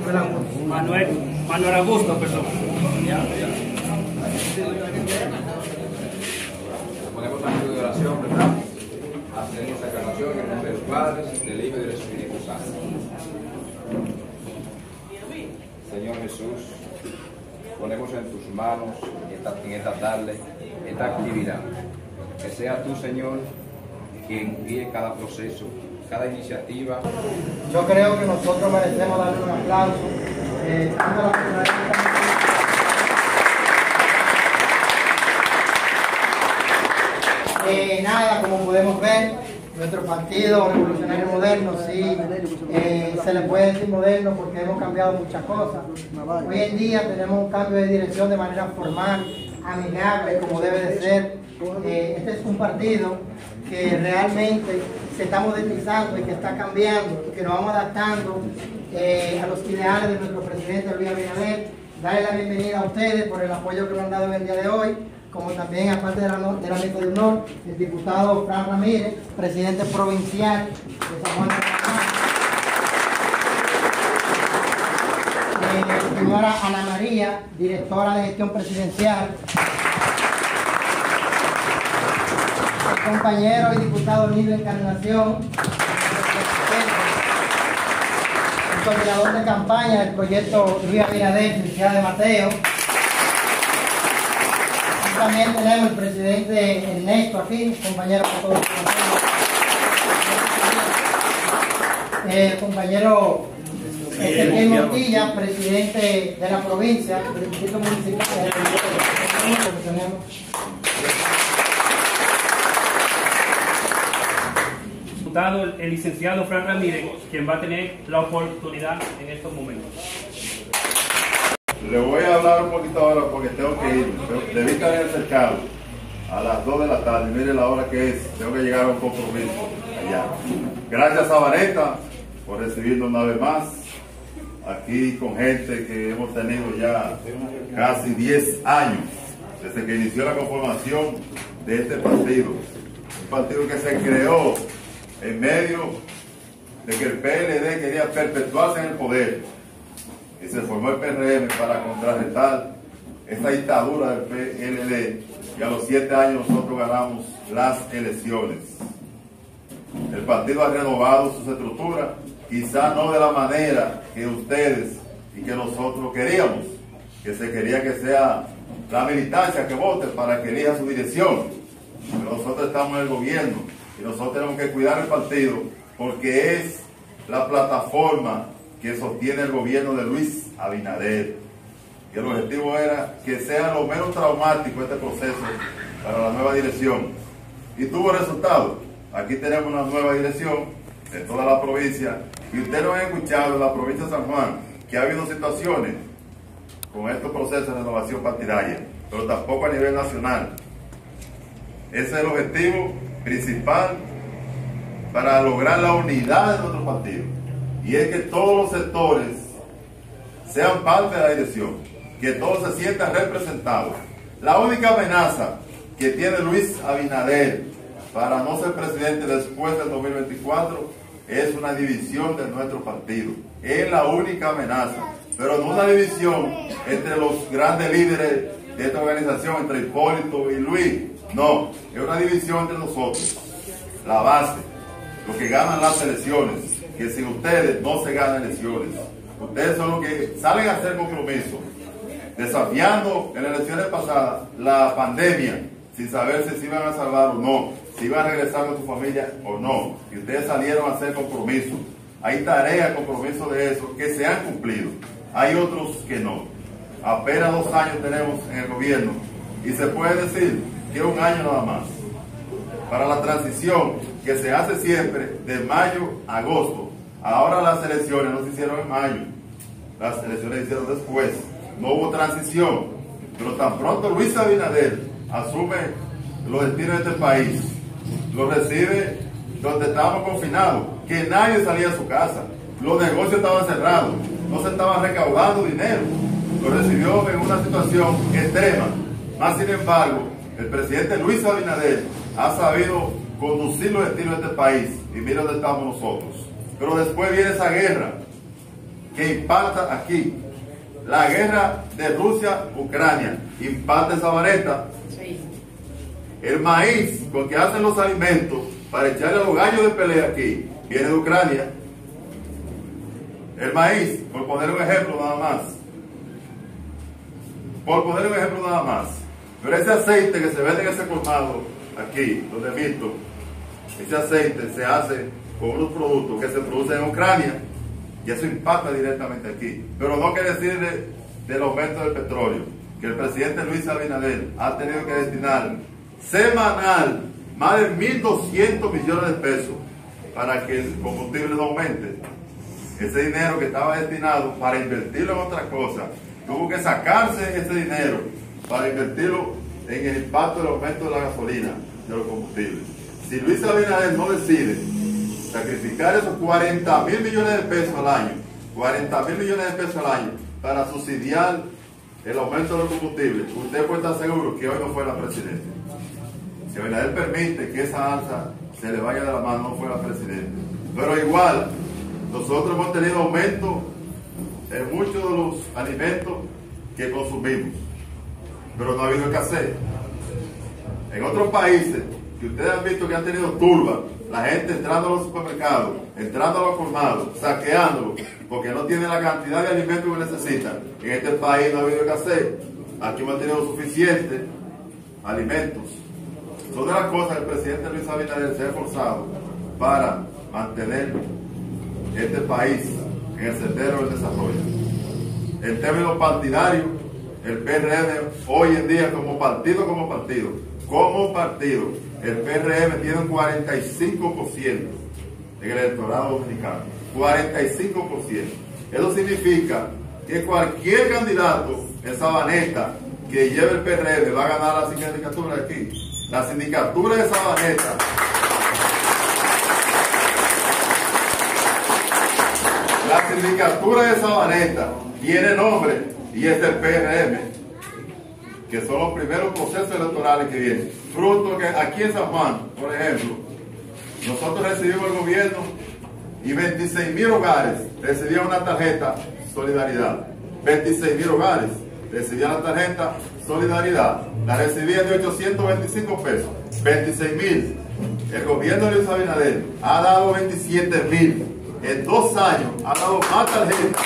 Manuel Augusto, perdón. Ponemos también de oración, ¿verdad? Hacemos esta encarnación en el nombre del Padre, del Hijo y del Espíritu Santo. Señor Jesús, ponemos en tus manos en esta tarde, esta actividad. Que sea tú, Señor, quien guíe cada proceso, cada iniciativa. Yo creo que nosotros merecemos darle un aplauso. Nada, como podemos ver, nuestro partido Revolucionario Moderno sí se le puede decir moderno porque hemos cambiado muchas cosas. Hoy en día tenemos un cambio de dirección de manera formal, amigable, como debe de ser. Este es un partido que realmente se está modernizando y que está cambiando y que nos vamos adaptando a los ideales de nuestro presidente Luis Abinader. Darle la bienvenida a ustedes por el apoyo que nos han dado en el día de hoy, como también, aparte del amigo de honor, el diputado Fran Ramírez, presidente provincial de San Juan de la Matanza, señora Ana María, directora de gestión presidencial, el compañero y diputado Nilo Encarnación, el coordinador de campaña del proyecto Luis Abinader, licenciada de Mateo. También tenemos el presidente Ernesto aquí, compañero que todos conocemos. El compañero Ezequiel Montilla, presidente de la provincia, del distrito municipal. Diputado, el licenciado Fran Ramírez, quien va a tener la oportunidad en estos momentos. Le voy a hablar un poquito ahora porque tengo que ir. Debí estar en el cercado a las 2 de la tarde. Mire la hora que es. Tengo que llegar a un compromiso allá. Gracias a Vanessa por recibirnos una vez más. Aquí con gente que hemos tenido ya casi 10 años desde que inició la conformación de este partido. Un partido que se creó en medio de que el PLD quería perpetuarse en el poder. Y se formó el PRM para contrarrestar esta dictadura del PLD, y a los 7 años nosotros ganamos las elecciones. El partido ha renovado sus estructuras, quizá no de la manera que ustedes y que nosotros queríamos, que se quería que sea la militancia que vote para que elija su dirección. Pero nosotros estamos en el gobierno y nosotros tenemos que cuidar el partido porque es la plataforma que sostiene el gobierno de Luis Abinader. Y el objetivo era que sea lo menos traumático este proceso para la nueva dirección. Y tuvo resultados. Aquí tenemos una nueva dirección de toda la provincia. Y ustedes no han escuchado en la provincia de San Juan que ha habido situaciones con estos procesos de renovación partidaria, pero tampoco a nivel nacional. Ese es el objetivo principal para lograr la unidad de nuestro partido. Y es que todos los sectores sean parte de la dirección, que todos se sientan representados. La única amenaza que tiene Luis Abinader para no ser presidente después del 2024 es una división de nuestro partido. Es la única amenaza, pero no una división entre los grandes líderes de esta organización, entre Hipólito y Luis. No, es una división entre nosotros, la base, los que ganan las elecciones. Que sin ustedes no se ganan elecciones. Ustedes son los que salen a hacer compromiso, desafiando en las elecciones pasadas la pandemia, sin saber si se iban a salvar o no, si iban a regresar con su familia o no. Y ustedes salieron a hacer compromisos. Hay tareas, compromisos de eso, que se han cumplido. Hay otros que no. Apenas 2 años tenemos en el gobierno y se puede decir que 1 año nada más. Para la transición que se hace siempre de mayo a agosto. Ahora las elecciones no se hicieron en mayo, las elecciones se hicieron después. No hubo transición, pero tan pronto Luis Abinader asume los destinos de este país, lo recibe donde estábamos confinados, que nadie salía de su casa, los negocios estaban cerrados, no se estaba recaudando dinero, lo recibió en una situación extrema. Más sin embargo, el presidente Luis Abinader ha sabido conducir los destinos de este país y mira dónde estamos nosotros. Pero después viene esa guerra que impacta aquí. La guerra de Rusia-Ucrania impacta en Sabaneta. El maíz, con que hacen los alimentos para echarle a los gallos de pelea aquí, viene de Ucrania. El maíz, por poner un ejemplo nada más. Pero ese aceite que se vende en ese colmado aquí, donde he visto, ese aceite se hace con unos productos que se producen en Ucrania y eso impacta directamente aquí. Pero no quiere decir del aumento del petróleo, que el presidente Luis Abinader ha tenido que destinar semanal más de 1.200 millones de pesos para que el combustible no aumente. Ese dinero que estaba destinado para invertirlo en otra cosa, tuvo que sacarse ese dinero para invertirlo en el impacto del aumento de la gasolina, de los combustibles. Si Luis Abinader no decide sacrificar esos 40.000 millones de pesos al año, 40.000 millones de pesos al año, para subsidiar el aumento de los combustibles, usted puede estar seguro que hoy no fuera presidente. Si Abinader permite que esa alza se le vaya de la mano, no fuera presidente. Pero igual, nosotros hemos tenido aumento en muchos de los alimentos que consumimos, pero no ha habido escasez. En otros países que ustedes han visto que han tenido turba, la gente entrando a los supermercados, entrando a los colmados, saqueándolos, porque no tienen la cantidad de alimentos que necesitan. En este país no ha habido escasez. Aquí hemos tenido suficientes alimentos. Son de las cosas que el presidente Luis Abinader se ha esforzado para mantener este país en el sendero del desarrollo. En términos partidarios, el PRM hoy en día como partido, el PRM tiene un 45% en el electorado dominicano. 45%. Eso significa que cualquier candidato en Sabaneta que lleve el PRM va a ganar la sindicatura de aquí. La sindicatura de Sabaneta. La sindicatura de Sabaneta tiene nombre y es el PRM, que son los primeros procesos electorales que vienen. Fruto que aquí en San Juan, por ejemplo, nosotros recibimos el gobierno y 26.000 hogares recibían una tarjeta Solidaridad. 26.000 hogares recibían la tarjeta Solidaridad. La recibían de 825 pesos. 26.000. El gobierno de Luis Abinader ha dado 27.000. En 2 años ha dado más tarjetas.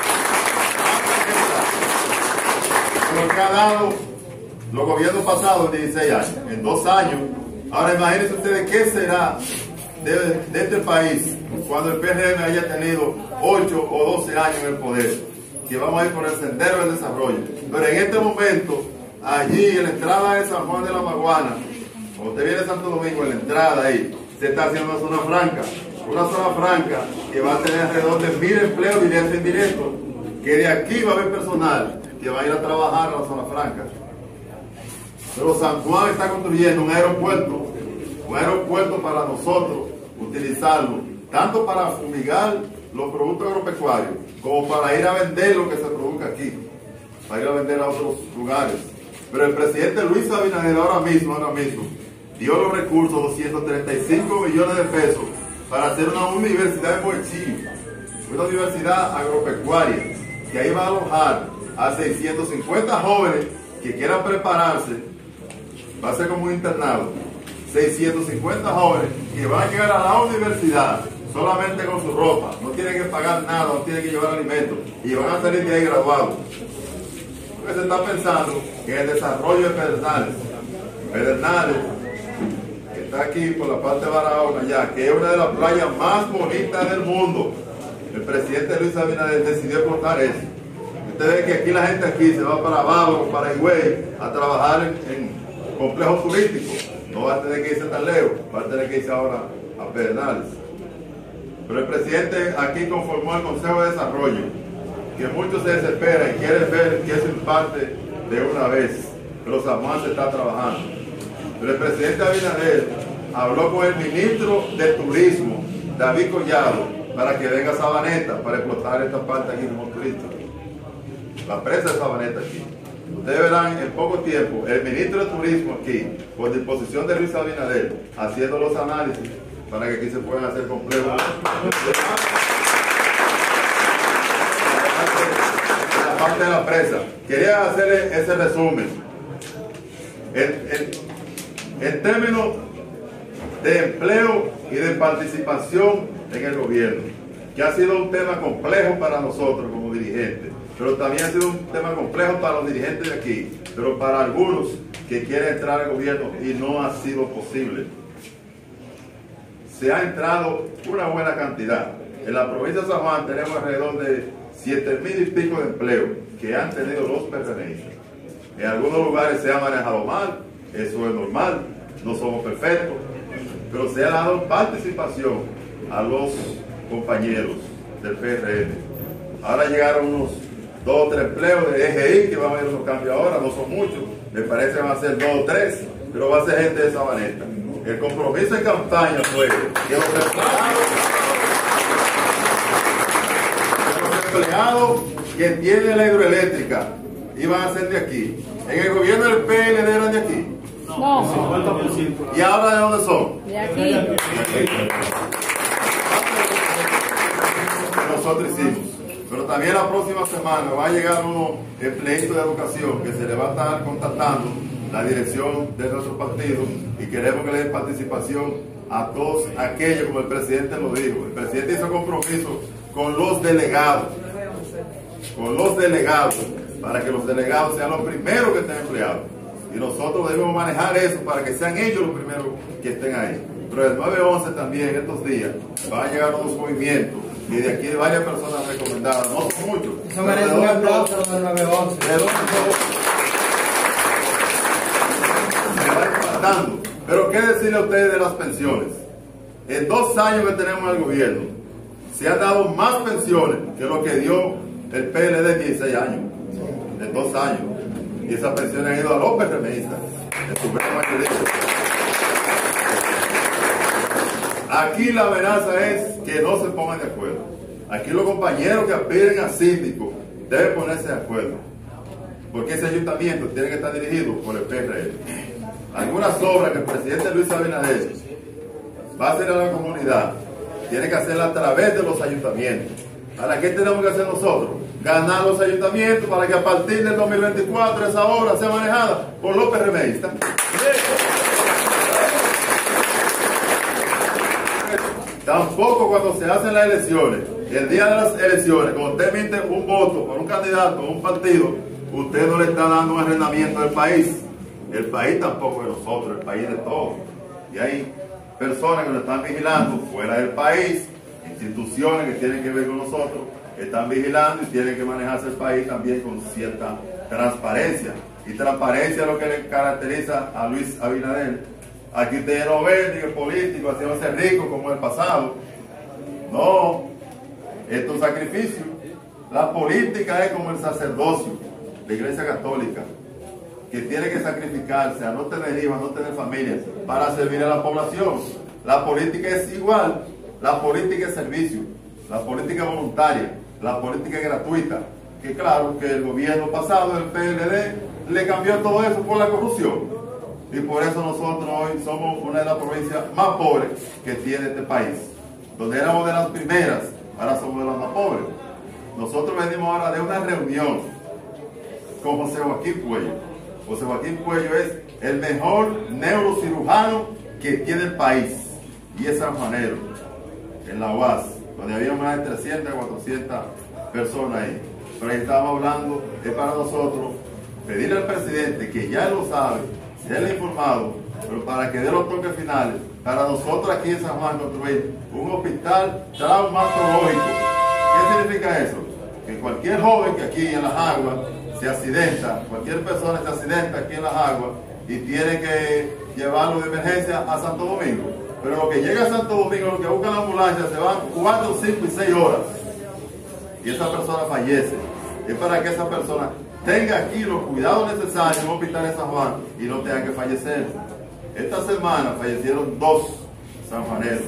Lo que ha dado los gobiernos pasados en 16 años. En 2 años. Ahora imagínense ustedes qué será de este país cuando el PRM haya tenido 8 o 12 años en el poder, que vamos a ir por el sendero del desarrollo. Pero en este momento, allí en la entrada de San Juan de la Maguana, cuando usted viene a Santo Domingo, en la entrada ahí, se está haciendo una zona franca que va a tener alrededor de 1.000 empleos directos e indirectos, que de aquí va a haber personal que va a ir a trabajar a la zona franca. Pero San Juan está construyendo un aeropuerto para nosotros utilizarlo, tanto para fumigar los productos agropecuarios, como para ir a vender lo que se produzca aquí, para ir a vender a otros lugares. Pero el presidente Luis Abinader ahora mismo, dio los recursos, 235 millones de pesos, para hacer una universidad en Boichillo, una universidad agropecuaria, que ahí va a alojar a 650 jóvenes que quieran prepararse. Va a ser como un internado. 650 jóvenes que van a llegar a la universidad solamente con su ropa, no tienen que pagar nada, no tienen que llevar alimentos y van a salir de ahí graduados. Porque se está pensando que el desarrollo de Pedernales, que está aquí por la parte de Barahona ya, que es una de las playas más bonitas del mundo, el presidente Luis Abinader decidió explotar eso. Usted ve que aquí la gente aquí se va para Bávaro, para Higüey, a trabajar en complejos turísticos. No va a tener que irse tan lejos, va a tener que irse ahora a Pedernales. Pero el presidente aquí conformó el Consejo de Desarrollo, que muchos se desesperan y quieren ver que eso impacte de una vez. Pero San Juan se está trabajando. Pero el presidente Abinader habló con el ministro de Turismo, David Collado, para que venga a Sabaneta para explotar esta parte aquí como turista. La presa de Sabaneta aquí. Ustedes verán en poco tiempo el ministro de Turismo aquí, por disposición de Luis Abinader, haciendo los análisis para que aquí se puedan hacer complejos. parte de la prensa. Quería hacerle ese resumen. En términos de empleo y de participación en el gobierno, que ha sido un tema complejo para nosotros como dirigentes, pero también ha sido un tema complejo para los dirigentes de aquí, pero para algunos que quieren entrar al gobierno y no ha sido posible. Se ha entrado una buena cantidad. En la provincia de San Juan tenemos alrededor de 7,000 y pico de empleos que han tenido los PRMistas. En algunos lugares se ha manejado mal, eso es normal, no somos perfectos, pero se ha dado participación a los compañeros del PRM. Ahora llegaron unos 2 o 3 empleos de EGI, que van a haber unos cambios ahora, no son muchos, me parece que van a ser 2 o 3, pero va a ser gente de Sabaneta. El compromiso de campaña fue que los empleados que tienen la hidroeléctrica iban a ser de aquí. En el gobierno del PLD eran de aquí. No. ¿Y ahora de dónde son? De aquí. Nosotros hicimos. Pero también la próxima semana va a llegar unos empleados de educación que se le va a estar contactando la dirección de nuestro partido y queremos que le den participación a todos aquellos, como el presidente lo dijo. El presidente hizo compromiso con los delegados, para que los delegados sean los primeros que estén empleados. Y nosotros debemos manejar eso para que sean ellos los primeros que estén ahí. Pero el 9-11 también, estos días, van a llegar unos movimientos y de aquí varias personas recomendadas, no son muchos. Eso merece un aplauso del 9-11. Pero qué decirle a ustedes de las pensiones. En 2 años que tenemos en el gobierno, se han dado más pensiones que lo que dio el PLD en 16 años. En 2 años. Y esas pensiones han ido a los PRMistas, en su gran mayoría. Aquí la amenaza es que no se pongan de acuerdo. Aquí los compañeros que aspiren a síndico deben ponerse de acuerdo. Porque ese ayuntamiento tiene que estar dirigido por el PRM. Algunas obras que el presidente Luis Abinader va a hacer a la comunidad, tiene que hacerla a través de los ayuntamientos. ¿Para qué tenemos que hacer nosotros? Ganar los ayuntamientos para que a partir del 2024 esa obra sea manejada por los PRMistas. Tampoco cuando se hacen las elecciones, el día de las elecciones, cuando usted emite un voto por un candidato o un partido, usted no le está dando un arrendamiento del país. El país tampoco es de nosotros, el país es de todos. Y hay personas que nos están vigilando fuera del país, instituciones que tienen que ver con nosotros, que están vigilando y tienen que manejarse el país también con cierta transparencia. Y transparencia es lo que le caracteriza a Luis Abinader. Aquí ustedes no ven ni el político haciéndose rico como el pasado. No, esto es un sacrificio. La política es como el sacerdocio, la Iglesia Católica, que tiene que sacrificarse a no tener hijos, a no tener familia, para servir a la población. La política es igual, la política es servicio, la política es voluntaria, la política es gratuita. Que claro que el gobierno pasado, el PLD, le cambió todo eso por la corrupción. Y por eso nosotros hoy somos una de las provincias más pobres que tiene este país. Donde éramos de las primeras, ahora somos de las más pobres. Nosotros venimos ahora de una reunión con José Joaquín Puello. José Joaquín Puello es el mejor neurocirujano que tiene el país. Y es sanjuanero, en la UAS, donde había más de 300 a 400 personas ahí. Pero ahí estábamos hablando, es para nosotros pedirle al presidente, que ya lo sabe, se le ha informado, pero para que dé los toques finales, para nosotros aquí en San Juan construir un hospital traumatológico. ¿Qué significa eso? Que cualquier joven que aquí en las aguas se accidenta, cualquier persona se accidenta aquí en las aguas y tiene que llevarlo de emergencia a Santo Domingo. Pero lo que llega a Santo Domingo, lo que busca la ambulancia, se van 4, 5 y 6 horas. Y esa persona fallece. Es para que esa persona tenga aquí los cuidados necesarios en un hospital de San Juan y no tenga que fallecer. Esta semana fallecieron 2 sanjuaneros.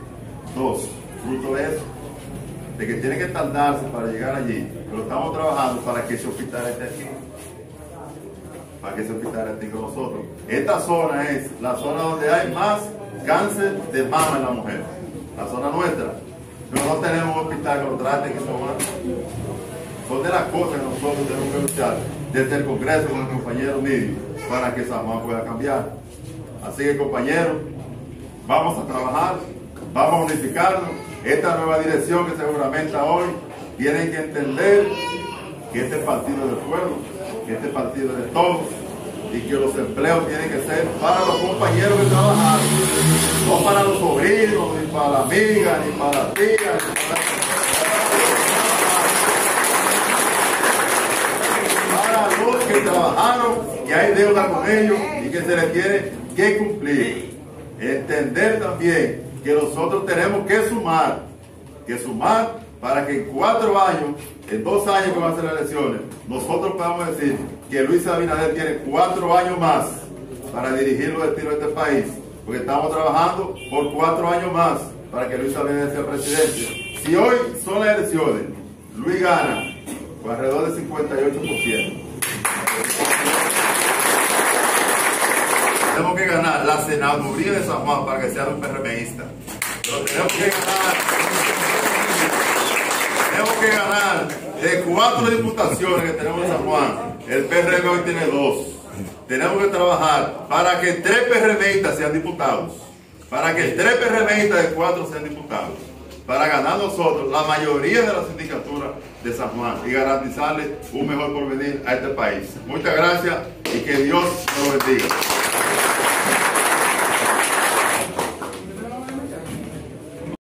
2. Fruto de eso. De que tienen que tardarse para llegar allí. Pero estamos trabajando para que ese hospital esté aquí. Para que ese hospital esté con nosotros. Esta zona es la zona donde hay más cáncer de mama en la mujer. La zona nuestra. Pero no tenemos un hospital que lo trate en esa zona. son de las cosas que nosotros tenemos que luchar desde el Congreso con el compañero Nidio para que San Juan pueda cambiar. Así que, compañeros, vamos a trabajar, vamos a unificarnos. Esta nueva dirección que se juramenta hoy tienen que entender que este partido es del pueblo, que este partido es de todos y que los empleos tienen que ser para los compañeros que trabajan, no para los sobrinos, ni para la amiga, ni para la tía, para los que trabajaron y hay deuda con ellos y que se les tiene que cumplir. Entender también que nosotros tenemos que sumar para que en 4 años, en 2 años que van a ser las elecciones, nosotros podamos decir que Luis Abinader tiene 4 años más para dirigir los destinos de este país, porque estamos trabajando por 4 años más para que Luis Abinader sea presidente. Si hoy son las elecciones, Luis gana con alrededor del 58%. Tenemos que ganar la senaduría de San Juan para que sea un PRMista. Pero tenemos que ganar de 4 diputaciones que tenemos en San Juan. El PRM hoy tiene 2. Tenemos que trabajar para que 3 PRMistas sean diputados. Para que 3 PRMistas de 4 sean diputados. Para ganar nosotros la mayoría de las sindicaturas de San Juan y garantizarle un mejor porvenir a este país. Muchas gracias y que Dios nos bendiga.